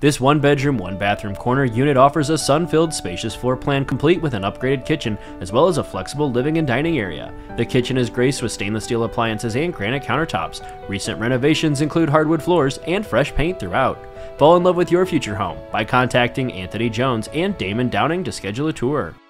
This one-bedroom, one-bathroom corner unit offers a sun-filled, spacious floor plan complete with an upgraded kitchen, as well as a flexible living and dining area. The kitchen is graced with stainless steel appliances and granite countertops. Recent renovations include hardwood floors and fresh paint throughout. Fall in love with your future home by contacting Anthony Jones and Damon Downing to schedule a tour.